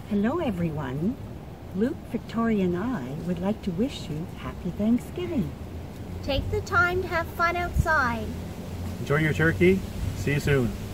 Hello everyone. Luke, Victoria and I would like to wish you Happy Thanksgiving. Take the time to have fun outside. Enjoy your turkey. See you soon.